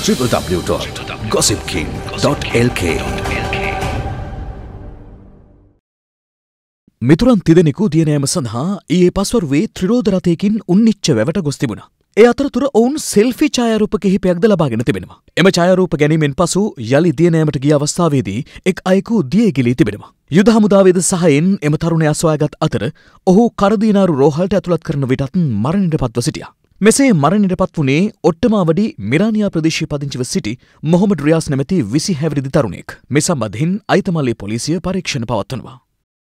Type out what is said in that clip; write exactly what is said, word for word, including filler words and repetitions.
w w w dot gossip king dot l k. මිතුරන් තිදෙනෙකු දිය නෑම සඳහා ඊයේ පස්වරුවේ ත්‍රිරෝධ රථයකින් උන්නිච්ච වැවට ගොස් තිබුණා. ඒ අතරතුර ඔවුන් සෙල්ෆි ඡායාරූප කිහිපයක්ද ලබාගෙන තිබෙනවා. එම ඡායාරූප ගැනීමෙන් පසු යලි දිය නෑමට ගිය අවස්ථාවේදී එක් අයෙකු දිය ගිලී තිබෙනවා. යුද හමුදාවේද සහයෙන් එම තරුණයා සොයාගත් අතර ඔහු කරදීනාරු රෝහලට ඇතුළත් කරන විටත් මරණයට පත්ව සිටියා. මෙසේ මරණයට පත් වුණේ ඔට්ටමාවඩි මිරානියා ප්‍රදේශයේ පදිංචිව සිටි මොහොමඩ් රියාස් නැමැති විසි හැවිරිදි තරුණයෙක්. මේ සම්බන්ධයෙන් අයිතමල්ලේ පොලිසිය පරීක්ෂණ පවත්වනවා.